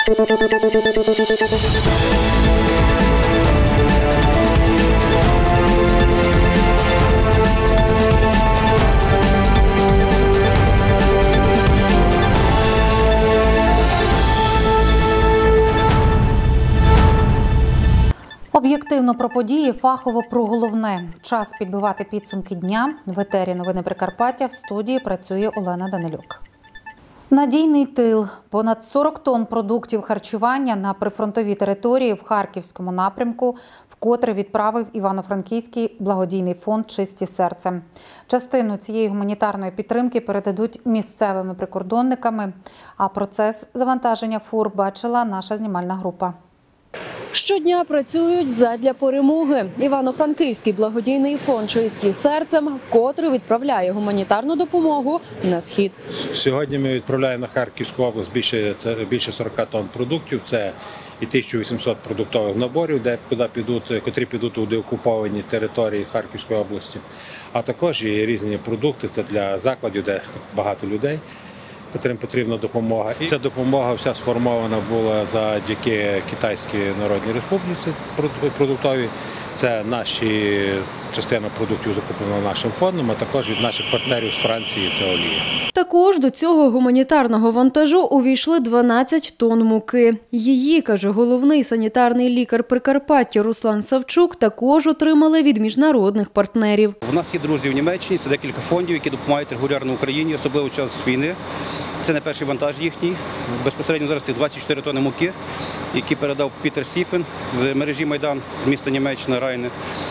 Об'єктивно про події, фахово про головне. Час підбивати підсумки дня. В етері «Новини Прикарпаття» в студії працює Олена Данилюк. Надійний тил. Понад 40 тонн продуктів харчування на прифронтовій території в Харківському напрямку вкотре відправив Івано-Франківський благодійний фонд «Чисті серцем». Частину цієї гуманітарної підтримки передадуть місцевими прикордонниками, а процес завантаження фур бачила наша знімальна група. Щодня працюють задля перемоги. Івано-Франківський благодійний фонд «Чисті серцем» вкотре відправляє гуманітарну допомогу на схід. Сьогодні ми відправляємо на Харківську область більше 40 тонн продуктів. Це і 1800 продуктових наборів, котрі підуть у деокуповані території Харківської області. А також і різні продукти, це для закладів, де багато людей, котрим потрібна допомога. І ця допомога вся сформована була завдяки Китайській Народній Республіці продуктовій. Це частина продуктів закуплена нашим фондом, а також від наших партнерів з Франції – це олія. Також до цього гуманітарного вантажу увійшли 12 тонн муки. Її, каже головний санітарний лікар Прикарпаття Руслан Савчук, також отримали від міжнародних партнерів. У нас є друзі в Німеччині, це декілька фондів, які допомагають регулярно Україні, особливо в час війни. Це не перший вантаж їхній. Безпосередньо зараз це 24 тонни муки, які передав Пітер Сіфен з мережі «Майдан» з міста Німеччина, Райне.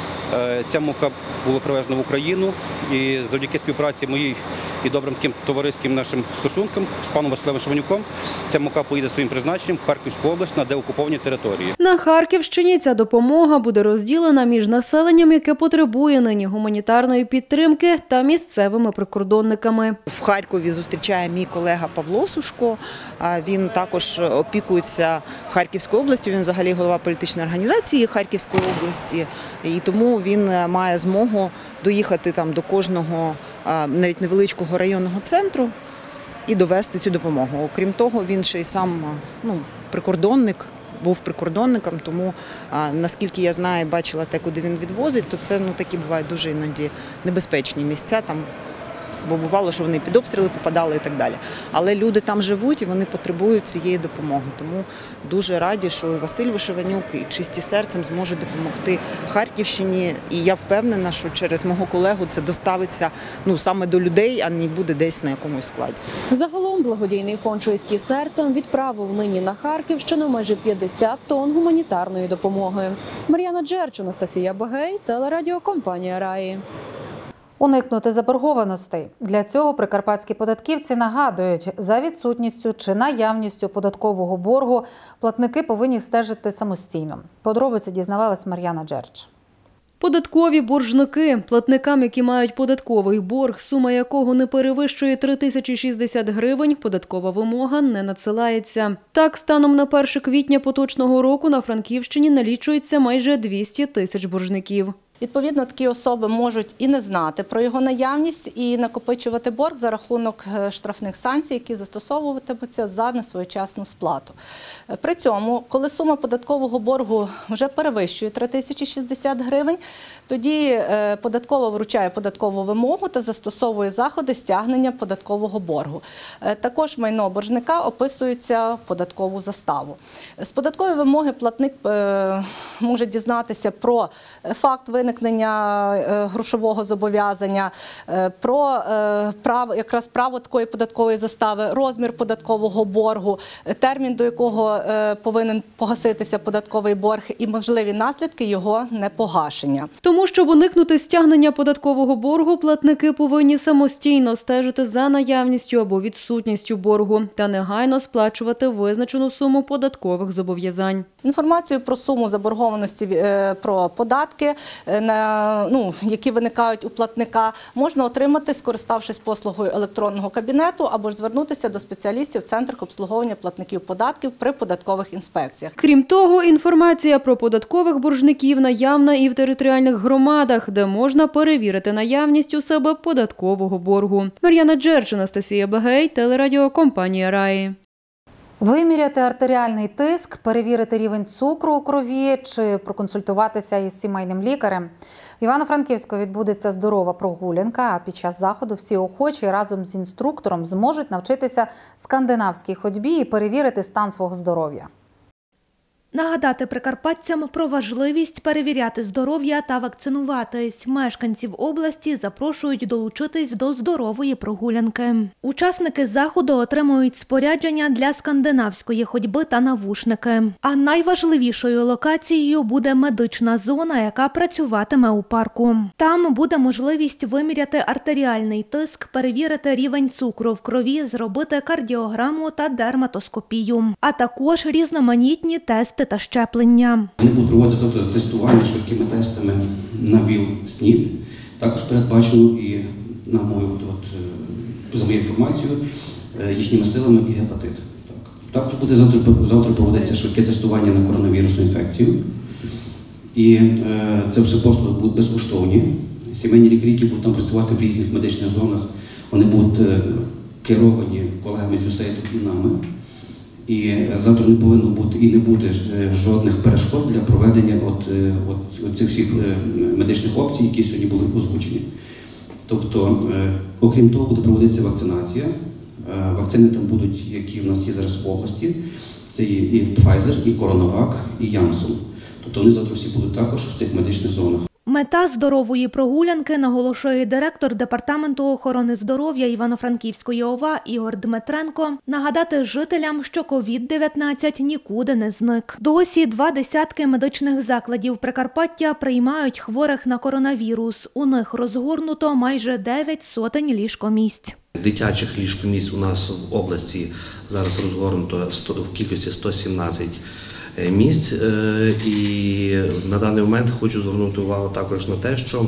Ця мука була привезена в Україну і завдяки співпраці моїй і добрим товариським нашим стосункам з паном Василем Шеванюком ця мука поїде своїм призначенням в Харківську область на деокуповані території. На Харківщині ця допомога буде розділена між населенням, яке потребує нині гуманітарної підтримки, та місцевими прикордонниками. В Харкові зустрічає мій колега Павло Сушко. Він також опікується Харківською областю, він взагалі голова політичної організації Харківської області. І тому він має змогу доїхати там до кожного навіть невеличкого районного центру і довести цю допомогу. Окрім того, він ще й сам прикордонник, був прикордонником, тому, наскільки я знаю, бачила те, куди він відвозить, то це такі бувають дуже іноді небезпечні місця, бо бувало, що вони під обстріли попадали і так далі. Але люди там живуть і вони потребують цієї допомоги. Тому дуже раді, що і Василь Вишиванюк, і «Чисті серцем» зможуть допомогти Харківщині. І я впевнена, що через мого колегу це доставиться саме до людей, а не буде десь на якомусь складі. Загалом благодійний фонд «Чисті серцем» відправив нині на Харківщину майже 50 тонн гуманітарної допомоги. Мар'яна Джерч, Анастасія Багей, телерадіокомпанія «Раї». Уникнути заборгованостей. Для цього прикарпатські податківці нагадують, за відсутністю чи наявністю податкового боргу платники повинні стежити самостійно. Подробиці дізнавалась Мар'яна Джерч. Податкові боржники – платникам, які мають податковий борг, сума якого не перевищує 3060 гривень, податкова вимога не надсилається. Так, станом на 1 квітня поточного року на Франківщині налічується майже 200 тисяч боржників. Відповідно, такі особи можуть і не знати про його наявність, і накопичувати борг за рахунок штрафних санкцій, які застосовуватимуться за несвоєчасну сплату. При цьому, коли сума податкового боргу вже перевищує 3060 гривень, тоді податкова вручає податкову вимогу та застосовує заходи стягнення податкового боргу. Також майно боржника описується в податкову заставу. З податкової вимоги платник може дізнатися про факт виникнення грошового зобов'язання, про право такої податкової застави, розмір податкового боргу, термін, до якого повинен погаситися податковий борг і можливі наслідки його непогашення. Тому, щоб уникнути стягнення податкового боргу, платники повинні самостійно стежити за наявністю або відсутністю боргу та негайно сплачувати визначену суму податкових зобов'язань. Інформацію про суму заборгованості про податки, які виникають у платника, можна отримати, скориставшись послугою електронного кабінету, або ж звернутися до спеціалістів в центрах обслуговування платників податків при податкових інспекціях. Крім того, інформація про податкових боржників наявна і в територіальних громадах, де можна перевірити наявність у себе податкового боргу. Мар'яна Джерч, Анастасія Багей, телерадіокомпанія «Раї». Виміряти артеріальний тиск, перевірити рівень цукру у крові чи проконсультуватися із сімейним лікарем. В Івано-Франківську відбудеться здорова прогулянка, а під час заходу всі охочі разом з інструктором зможуть навчитися скандинавській ходьбі і перевірити стан свого здоров'я. Нагадати прикарпатцям про важливість перевіряти здоров'я та вакцинуватись. Мешканців області запрошують долучитись до здорової прогулянки. Учасники заходу отримують спорядження для скандинавської ходьби та навушники. А найважливішою локацією буде медична зона, яка працюватиме у парку. Там буде можливість виміряти артеріальний тиск, перевірити рівень цукру в крові, зробити кардіограму та дерматоскопію, а також різноманітні тести та щеплення. Вони будуть проводити тестування швидкими тестами на ВІЛ-СНІД. Також передбачено і, за моєю інформацією, їхніми силами і гепатит. Також буде завтра проводитися швидке тестування на коронавірусну інфекцію. І це все послуги будуть безкоштовні. Сімейні лікарі, які будуть там працювати в різних медичних зонах, вони будуть керовані колегами з USAID і нами. І завтра не повинно бути і не буде жодних перешкод для проведення цих всіх медичних опцій, які сьогодні були озвучені. Тобто, окрім того, буде проводитися вакцинація. Вакцини там будуть, які в нас є зараз в області. Це і Pfizer, і CoronaVac, і Janssen. Тобто вони завтра всі будуть також в цих медичних зонах. Мета здорової прогулянки, наголошує директор Департаменту охорони здоров'я Івано-Франківської ОВА Ігор Дмитренко, нагадати жителям, що COVID-19 нікуди не зник. Досі 20 медичних закладів Прикарпаття приймають хворих на коронавірус. У них розгорнуто майже 9 сотень ліжкомісць. Дитячих ліжкомісць у нас в області зараз розгорнуто в кількості 117 місць. І на даний момент хочу звернути увагу також на те, що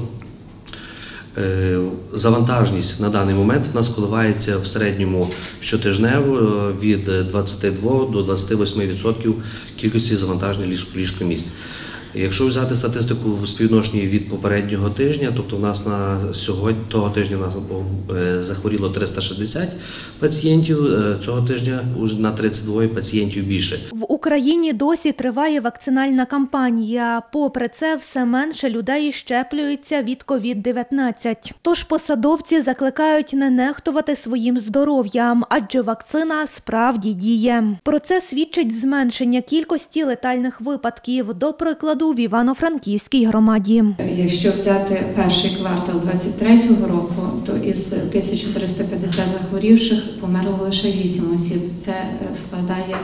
завантаженість на даний момент в нас коливається в середньому щотижнево від 22 до 28% кількості завантажених ліжкомісць. Якщо взяти статистику в співвідношенні від попереднього тижня, тобто в нас на сьогодні, того тижня нас захворіло 360 пацієнтів, цього тижня на 32 пацієнтів більше. В Україні досі триває вакцинальна кампанія. Попри це, все менше людей щеплюються від COVID-19. Тож посадовці закликають не нехтувати своїм здоров'ям, адже вакцина справді діє. Про це свідчить зменшення кількості летальних випадків, до прикладу, в Івано-Франківській громаді. Якщо взяти перший квартал 2023 року, то із 1350 захворівших померло лише 8 осіб. Це складає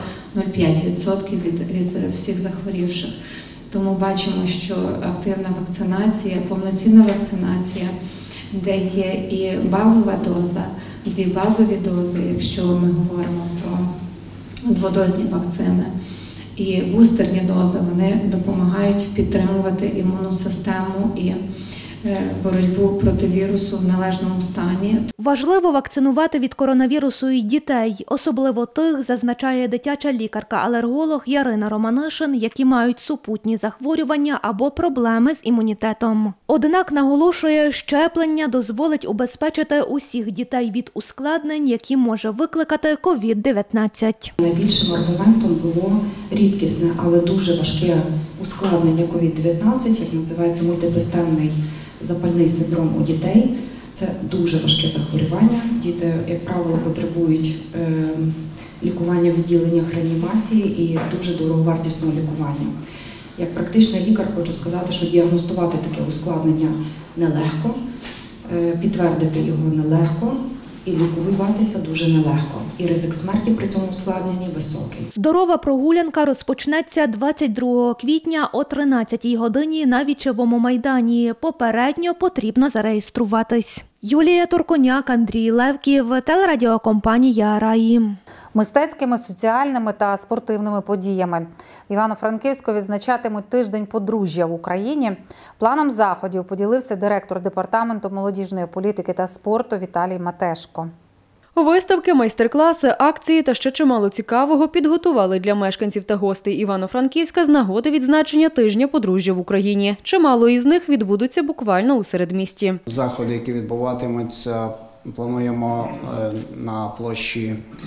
0,5% від всіх захворівших. Тому бачимо, що активна вакцинація, повноцінна вакцинація, де є і базова доза, 2 базові дози, якщо ми говоримо про дводозні вакцини, і бустерні дози, вони допомагають підтримувати імунну систему і боротьбу проти вірусу в належному стані. Важливо вакцинувати від коронавірусу і дітей, особливо тих, зазначає дитяча лікарка-алерголог Ярина Романишин, які мають супутні захворювання або проблеми з імунітетом. Однак, наголошує, щеплення дозволить убезпечити усіх дітей від ускладнень, які може викликати COVID-19. Найбільшим аргументом було рідкісне, але дуже важке ускладнення COVID-19, як називається мультисистемний запальний синдром у дітей. Це дуже важке захворювання. Діти, як правило, потребують лікування в відділеннях реанімації і дуже дороговартісного лікування. Як практичний лікар хочу сказати, що діагностувати таке ускладнення нелегко, підтвердити його нелегко, і лікуватися дуже нелегко. І ризик смерті при цьому ускладненні високий. Здорова прогулянка розпочнеться 22 квітня о 13-й годині на Вічевому майдані. Попередньо потрібно зареєструватись. Юлія Турконяк, Андрій Левків, телерадіокомпанія «Раї». Мистецькими, соціальними та спортивними подіями. В Івано-Франківську відзначатимуть тиждень подружжя в Україні. Планом заходів поділився директор Департаменту молодіжної політики та спорту Віталій Матешко. Виставки, майстер-класи, акції та ще чимало цікавого підготували для мешканців та гостей Івано-Франківська з нагоди відзначення тижня подружжя в Україні. Чимало із них відбудуться буквально у середмісті. Заходи, які відбуватимуться, плануємо на площі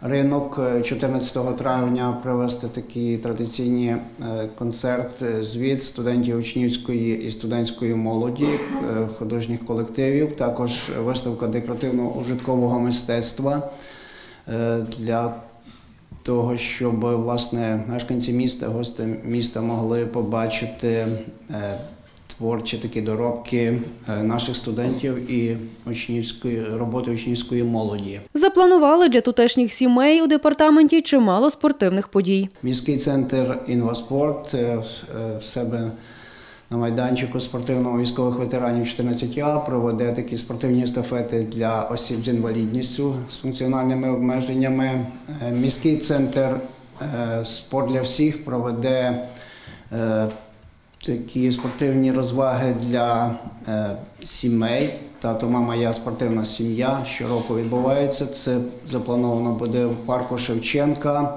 ринок 14 травня провести такий традиційний концерт, звіт студентів учнівської і студентської молоді, художніх колективів, також виставка декоративно-ужиткового мистецтва для того, щоб, власне, мешканці міста, гості міста могли побачити творчі такі доробки наших студентів і роботи учнівської молоді. Запланували для тутешніх сімей у департаменті чимало спортивних подій. Міський центр «Інваспорт» в себе на майданчику спортивного військових ветеранів 14А проведе такі спортивні естафети для осіб з інвалідністю, з функціональними обмеженнями. Міський центр «Спорт для всіх» проведе такі спортивні розваги для сімей. Тато, мама, я спортивна сім'я. Щороку відбувається. Це заплановано буде в парку Шевченка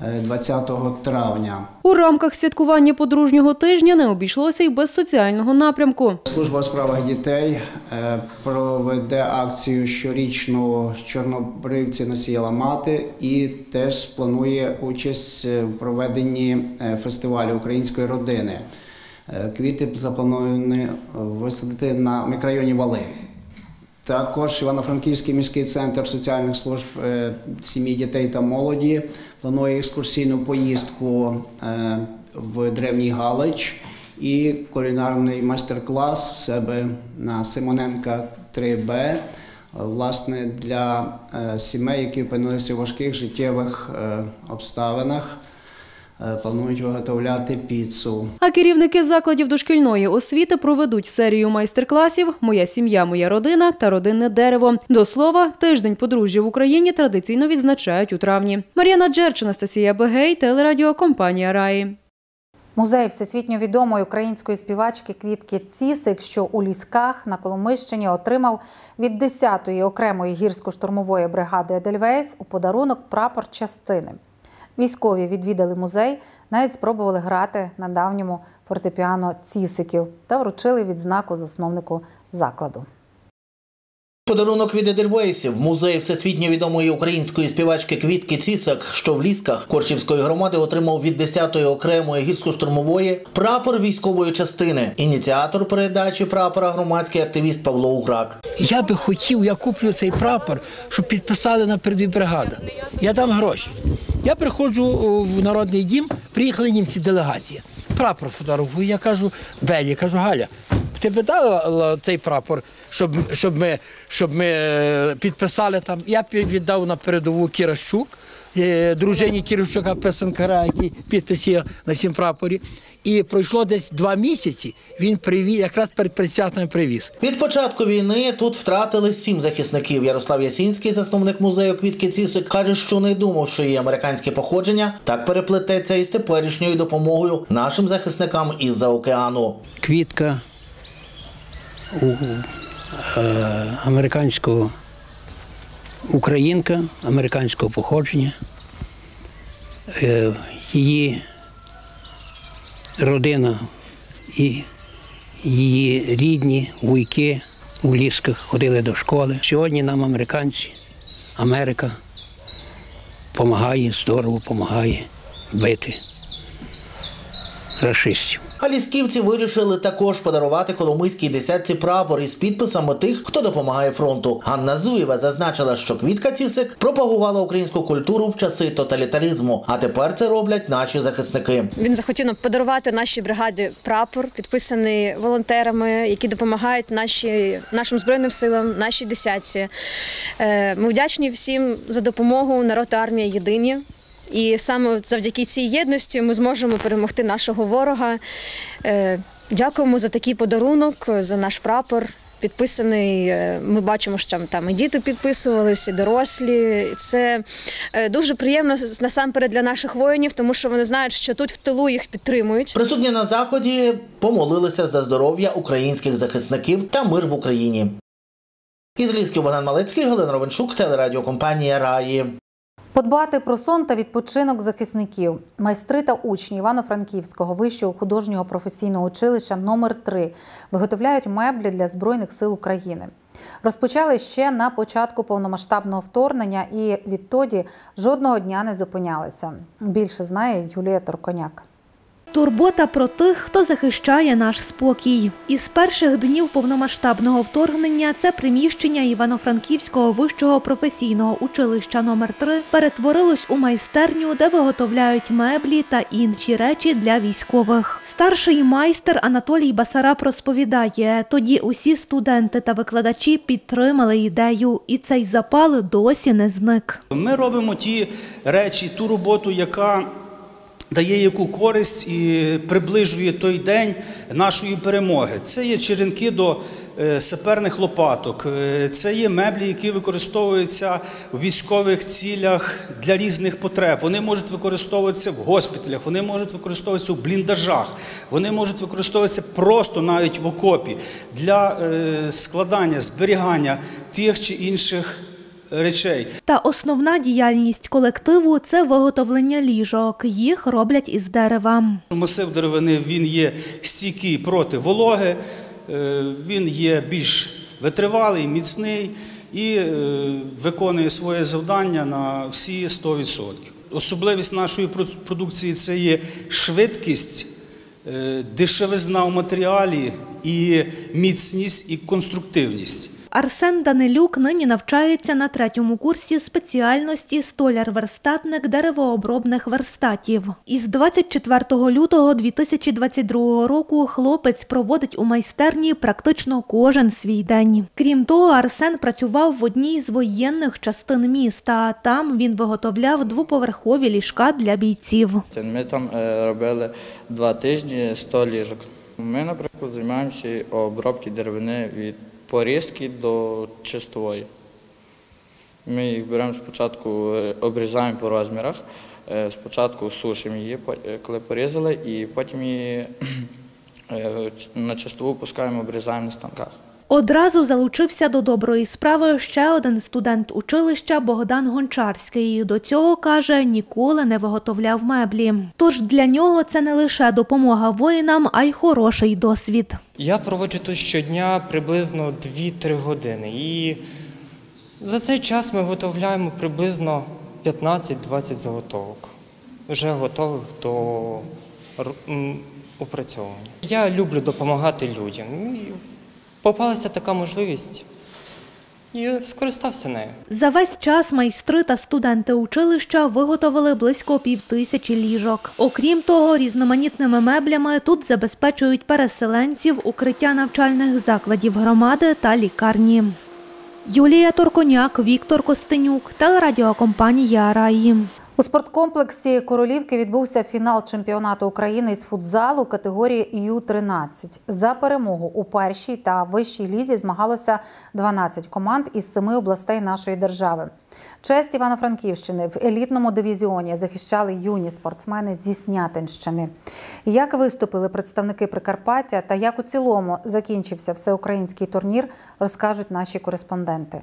20 травня. У рамках святкування подружнього тижня не обійшлося й без соціального напрямку. Служба у справах дітей проведе акцію щорічну «Чорнобривці насіяла мати» і теж планує участь в проведенні фестивалю української родини. Квіти заплановані висадити на мікрорайоні Вали. Також Івано-Франківський міський центр соціальних служб сім'ї, дітей та молоді планує екскурсійну поїздку в Древній Галич і кулінарний майстер-клас в себе на Симоненка 3Б, власне, для сімей, які опинилися в важких життєвих обставинах. Планують виготовляти піцу. А керівники закладів дошкільної освіти проведуть серію майстер-класів «Моя сім'я, моя родина» та «Родинне дерево». До слова, тиждень подружжя в Україні традиційно відзначають у травні. Мар'яна Джерч, Анастасія Бегей, телерадіокомпанія «Раї». Музей всесвітньо відомої української співачки Квітки Цісик, що у Лісках на Коломийщині, отримав від 10-ї окремої гірсько-штурмової бригади «Едельвейс» у подарунок прапор частини. Військові відвідали музей, навіть спробували грати на давньому фортепіано Цісиків та вручили відзнаку засновнику закладу. Подарунок від Едельвейсів. Музей всесвітньо відомої української співачки Квітки Цісик, що в Лісках Корчівської громади, отримав від 10-ї окремої гірсько-штурмової прапор військової частини. Ініціатор передачі прапора – громадський активіст Павло Уграк. Я би хотів, я куплю цей прапор, щоб підписали на передовій бригада. Я дам гроші. Я приходжу в Народний дім, приїхали німці делегація. Прапор фотографую, я кажу, Белі, кажу, Галя, ти б дала цей прапор, щоб ми підписали там. Я віддав на передову Кіращук, дружині Кіращука, писанкара, який підпис є на цім прапорі. І пройшло десь 2 місяці, він привіз, якраз перед святами привіз. Від початку війни тут втратили 7 захисників. Ярослав Ясінський, засновник музею Квітки Цісик, каже, що не думав, що її американське походження так переплететься із теперішньою допомогою нашим захисникам із-за океану. Квітка американського українка, американського походження. Її родина і її рідні, вуйки у Лісках ходили до школи. Сьогодні нам американці, Америка допомагає, здорово допомагає бити рашистів. А лісківці вирішили також подарувати Коломийській десятці прапор із підписами тих, хто допомагає фронту. Ганна Зуєва зазначила, що Квітка Цісик пропагувала українську культуру в часи тоталітаризму, а тепер це роблять наші захисники. Він захотів подарувати нашій бригаді прапор, підписаний волонтерами, які допомагають нашим Збройним силам, нашій десятці. Ми вдячні всім за допомогу. Народ та армія єдині. І саме завдяки цій єдності ми зможемо перемогти нашого ворога. Дякуємо за такий подарунок, за наш прапор. Підписаний, ми бачимо, що там і діти підписувалися, і дорослі. Це дуже приємно насамперед для наших воїнів, тому що вони знають, що тут в тилу їх підтримують. Присутні на заході помолилися за здоров'я українських захисників та мир в Україні. Із Лісків Богдан Малецький, Галина Ровенчук, телерадіокомпанія «Раї». Подбати про сон та відпочинок захисників. Майстри та учні Івано-Франківського вищого художнього професійного училища номер 3 виготовляють меблі для Збройних сил України. Розпочали ще на початку повномасштабного вторгнення і відтоді жодного дня не зупинялися. Більше знає Юлія Торконяк. Турбота про тих, хто захищає наш спокій. Із перших днів повномасштабного вторгнення це приміщення Івано-Франківського вищого професійного училища номер 3 перетворилось у майстерню, де виготовляють меблі та інші речі для військових. Старший майстер Анатолій Басараб розповідає, тоді усі студенти та викладачі підтримали ідею, і цей запал досі не зник. Ми робимо ті речі, ту роботу, яка дає яку користь і приближує той день нашої перемоги. Це є черенки до саперних лопаток, це є меблі, які використовуються в військових цілях для різних потреб. Вони можуть використовуватися в госпіталях, вони можуть використовуватися в бліндажах, вони можуть використовуватися просто навіть в окопі для складання, зберігання тих чи інших речей. Та основна діяльність колективу – це виготовлення ліжок. Їх роблять із дерева. Масив деревини, він є стійкий проти вологи, він є більш витривалий, міцний і виконує своє завдання на всі 100%. Особливість нашої продукції – це є швидкість, дешевизна у матеріалі і міцність і конструктивність. Арсен Данилюк нині навчається на 3-му курсі спеціальності столяр-верстатник деревообробних верстатів. Із 24 лютого 2022 року хлопець проводить у майстерні практично кожен свій день. Крім того, Арсен працював в одній з воєнних частин міста. Там він виготовляв двоповерхові ліжка для бійців. Ми там робили 2 тижні 100 ліжок. Ми, наприклад, займаємося обробки деревини від порізки до чистової. Ми їх беремо спочатку, обрізаємо по розмірах, спочатку сушимо її, коли порізали, і потім її на чистову пускаємо, обрізаємо на станках. Одразу залучився до доброї справи ще один студент училища Богдан Гончарський. До цього, каже, ніколи не виготовляв меблі. Тож для нього це не лише допомога воїнам, а й хороший досвід. Я проводжу тут щодня приблизно 2-3 години. І за цей час ми виготовляємо приблизно 15-20 заготовок, вже готових до опрацьовування. Я люблю допомагати людям. Попалася така можливість і скористався нею. За весь час майстри та студенти училища виготовили близько 5000 ліжок. Окрім того, різноманітними меблями тут забезпечують переселенців, укриття навчальних закладів громади та лікарні. Юлія Торконяк, Віктор Костенюк, телерадіокомпанія «Раї». У спорткомплексі Королівки відбувся фінал чемпіонату України із футзалу категорії Ю-13. За перемогу у першій та вищій лізі змагалося 12 команд із 7 областей нашої держави. Честь Івано-Франківщини в елітному дивізіоні захищали юні спортсмени зі Снятинщини. Як виступили представники Прикарпаття та як у цілому закінчився всеукраїнський турнір, розкажуть наші кореспонденти.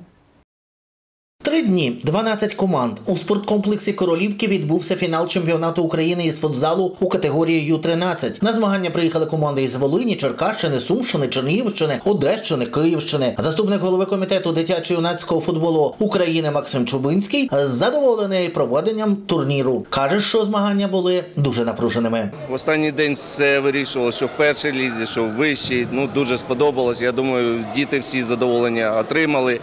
3 дні, 12 команд. У спорткомплексі Королівки відбувся фінал чемпіонату України із футзалу у категорії Ю-13. На змагання приїхали команди із Волині, Черкащини, Сумщини, Чернігівщини, Одещини, Київщини. Заступник голови комітету дитячо-юнацького футболу України Максим Чубинський задоволений проведенням турніру. Каже, що змагання були дуже напруженими. В останній день все вирішувало, що в першій лізі, що в вищій. Дуже сподобалось. Я думаю, діти всі задоволення отримали.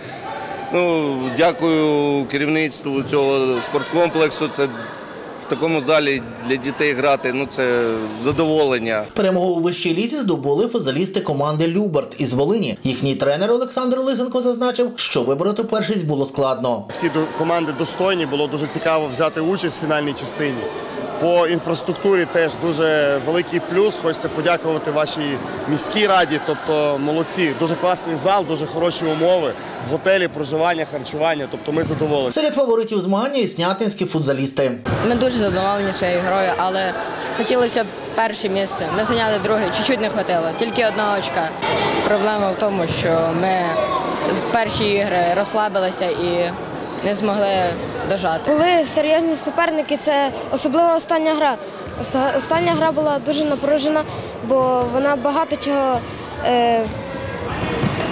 Дякую керівництву цього спорткомплексу. Це в такому залі для дітей грати, це задоволення. Перемогу у вищій лізі здобули футзалісти команди «Любарт» із Волині. Їхній тренер Олександр Лисенко зазначив, що вибороти першість було складно. Всі команди достойні, було дуже цікаво взяти участь в фінальній частині. По інфраструктурі теж дуже великий плюс. Хочеться подякувати вашій міській раді, тобто молодці. Дуже класний зал, дуже хороші умови, готелі, проживання, харчування, тобто ми задоволені. Серед фаворитів змагання і снятинські футзалісти. Ми дуже задоволені своєю грою, але хотілося б перше місце. Ми зайняли друге, чуть-чуть не хватило, тільки 1 очка. Проблема в тому, що ми з першої ігри розслабилися і не змогли дожати. Були серйозні суперники, це особливо остання гра. Остання гра була дуже напружена, бо вона багато чого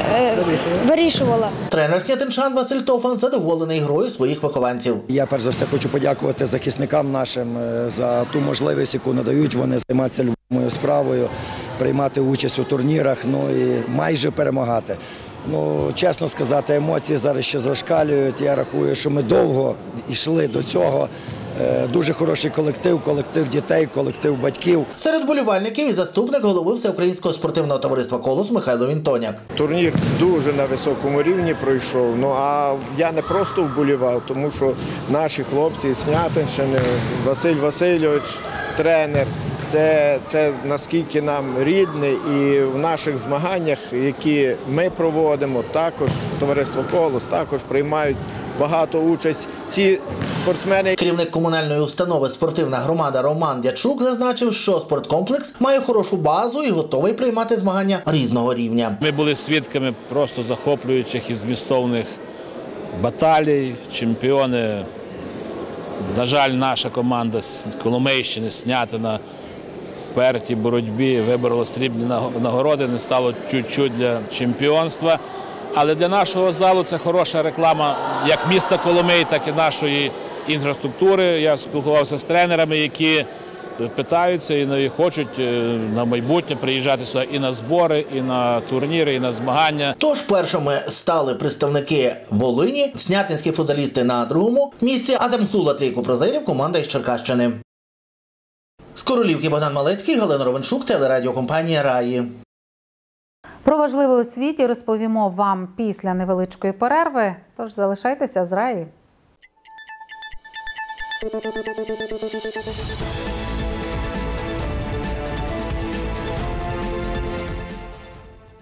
вирішувала. Тренер снятинчан Василь Тофан задоволений грою своїх вихованців. Я перш за все хочу подякувати захисникам нашим за ту можливість, яку надають вони займатися любимою справою, приймати участь у турнірах, і майже перемагати. Чесно сказати, емоції зараз ще зашкалюють. Я рахую, що ми довго йшли до цього. Дуже хороший колектив дітей, колектив батьків. Серед вболівальників і заступник голови Всеукраїнського спортивного товариства «Колос» Михайло Вінтоняк. Турнір дуже на високому рівні пройшов, а я не просто вболівав, тому що наші хлопці з Снятинщини, Василь Васильович, тренер, це наскільки нам рідний, і в наших змаганнях, які ми проводимо, також товариство «Колос», також приймають багато участь ці спортсмени. Керівник комунальної установи «Спортивна громада» Роман Дячук зазначив, що спорткомплекс має хорошу базу і готовий приймати змагання різного рівня. Ми були свідками просто захоплюючих і змістовних баталій, чемпіони. На жаль, наша команда з Коломийщини, Снятина, в пертій боротьбі виборола срібні нагороди, не стало чуть-чуть для чемпіонства. Але для нашого залу це хороша реклама як міста Коломий, так і нашої інфраструктури. Я спілкувався з тренерами, які питаються і хочуть на майбутнє приїжджати сюди і на збори, і на турніри, і на змагання. Тож першими стали представники Волині, снятинські футболісти на другому місці, а замсула трійку призерів команда із Черкащини. З Королівки Богдан Малецький, Галина Ровенчук, телерадіокомпанія «Раї». Про важливе у світі розповімо вам після невеличкої перерви, тож залишайтеся з «Раї».